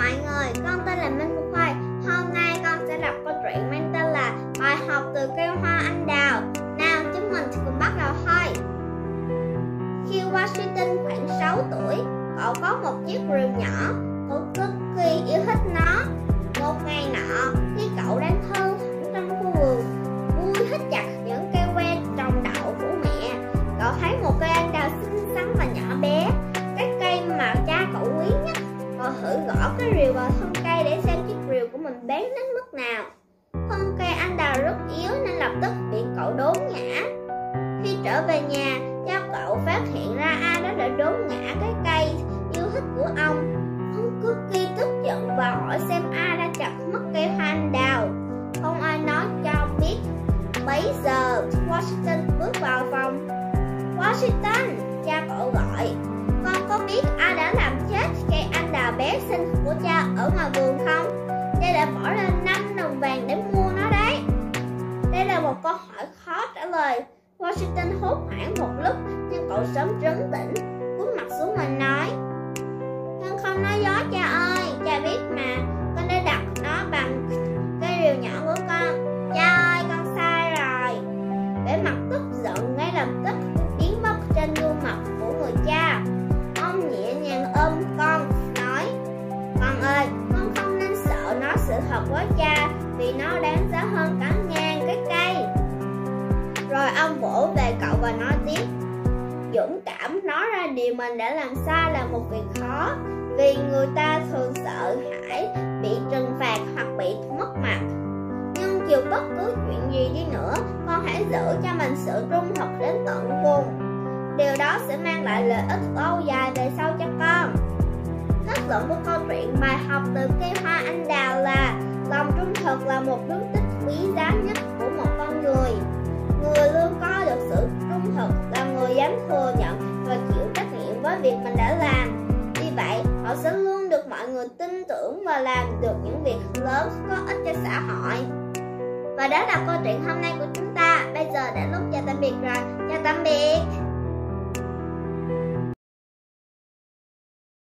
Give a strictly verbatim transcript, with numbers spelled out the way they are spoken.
mọi người, con tên là Minh Phúc Khoai. Hôm nay con sẽ đọc câu chuyện mang tên là Bài học từ cây hoa anh đào. Nào chúng mình cùng bắt đầu thôi. Khi Washington khoảng sáu tuổi, cậu có một chiếc rìu nhỏ. Cậu cực kỳ yêu thích nó. Một ngày nọ, khi cậu đang thơ thẩn trong khu vườn, vui thích chặt những cây que trồng đậu của mẹ, cậu thấy một cây anh đào xinh xắn và nhỏ bé, cái cây mà cha cậu quý nhất. Cậu thử gõ cái rìu vào thân cây để xem chiếc rìu của mình bén đến mức nào. Thân cây anh đào rất yếu nên lập tức bị cậu đốn ngã. Khi trở về nhà, cha cậu phát hiện ra ai đó đã đốn ngã cái cây yêu thích của ông. Ông cực kỳ tức giận và hỏi xem ai đã chặt mất cây hoa anh đào. Không ai nói cho biết. Bấy giờ Washington bước vào phòng. Washington, cha cậu gọi, con có biết ai đã làm chết cây anh đào bé xinh của cha ở ngoài vườn không? Cha đã bỏ ra năm đồng vàng để mua nó đấy. Đây là một câu hỏi khó trả lời. Washington hốt hoảng một lúc, nhưng cậu sớm trấn tĩnh, cúi mặt xuống và nói: Con không nói dối cha ơi, cha biết mà, con đã đặt nó bằng cây rìu nhỏ của con. Cha ơi, con sai rồi. Vẻ mặt tức giận ngay lập tức biến mất trên gương mặt của người cha. Ông nhẹ nhàng ôm con, nói: Con ơi, con không nên sợ nói sự thật với cha, vì nó đáng giá hơn cả ngàn cái cây. Rồi ông vỗ về cậu và nói tiếp: Dũng cảm nói ra điều mình đã làm sai là một việc khó, vì người ta thường sợ hãi bị trừng phạt hoặc bị mất mặt. Nhưng dù bất cứ chuyện gì đi nữa, con hãy giữ cho mình sự trung thực đến tận cùng. Điều đó sẽ mang lại lợi ích lâu dài về sau cho con. Kết luận của câu chuyện bài học từ cây hoa anh đào là lòng trung thực là một đức tích quý giá nhất của một con người. Người luôn có được sự trung thực là người dám thừa nhận và chịu trách nhiệm với việc mình đã làm. Vì vậy, họ sẽ luôn được mọi người tin tưởng và làm được những việc lớn có ích cho xã hội. Và đó là câu chuyện hôm nay của